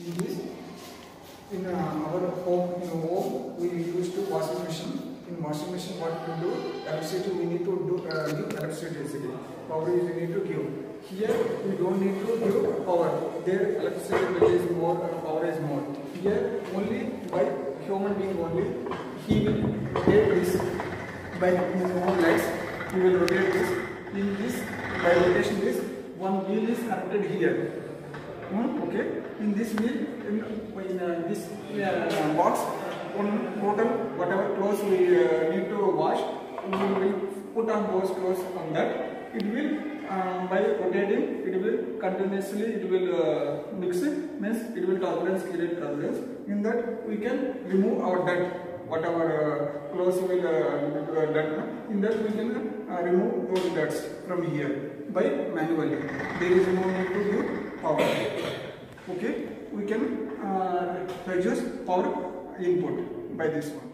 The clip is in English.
In this, in our home, we use to washing machine. In washing machine, what we do, electricity we need to do give electricity. Power is we need to give. Here we don't need to give power. There electricity bill is more, power is more. Here only by human being only, he will rotate this by his own legs. He will rotate this. In this, by rotation this, one wheel is connected here. Okay. In this wheel, in this box, on total whatever clothes we need to wash, we will put on those clothes on that. It will by rotating, it will continuously, it will mix it, means it will create turbulence. In that we can remove our dirt, whatever clothes will dirt. In that we can remove those dirts from here by manually. There is no need to use power. Okay, we can reduce power input by this one.